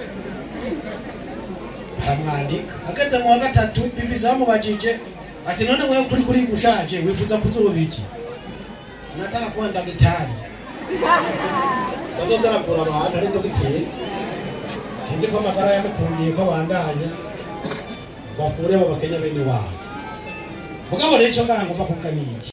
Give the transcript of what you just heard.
aramwandika ageze mu wa gatatu bibi zamubajije ati none wewe kuri gushaje wifuza kuzoba iki nataka kuba ndagitari bazoza aravura abantu ari dogiteri sinzi ko amagara yamukundiye ko bandanya bavure abo bakenya bene wabo mugabo rero icyo ngangomba kuvuga ni iki